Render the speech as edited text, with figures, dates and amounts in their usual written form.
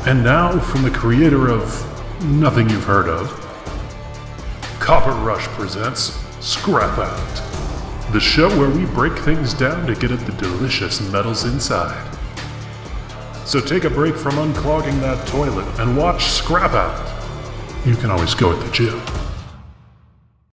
And now, from the creator of nothing you've heard of, Copper Rush presents Scrap Out, the show where we break things down to get at the delicious metals inside. So take a break from unclogging that toilet and watch Scrap Out. You can always go at the gym.